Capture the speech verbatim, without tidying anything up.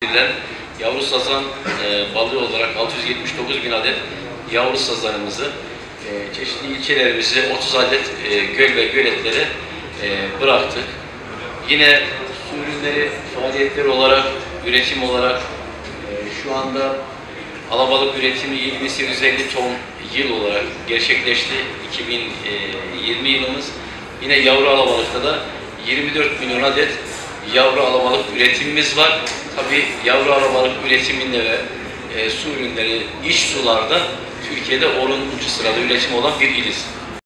Yavru sazan e, balığı olarak altı yüz yetmiş dokuz bin adet yavru sazanımızı e, çeşitli ilçelerimize otuz adet e, göl ve göletlere e, bıraktık. Yine su ürünleri faaliyetleri olarak, üretim olarak e, şu anda alabalık üretimi yedi bin sekiz yüz elli ton yıl olarak gerçekleşti. iki bin yirmi yılımız. Yine yavru alabalıkta da yirmi dört milyon adet yavru alabalık üretimimiz var. Tabii yavru alabalık üretiminde ve e, su ürünleri iç sularda Türkiye'de onuncu sırada üretim olan bir iliz.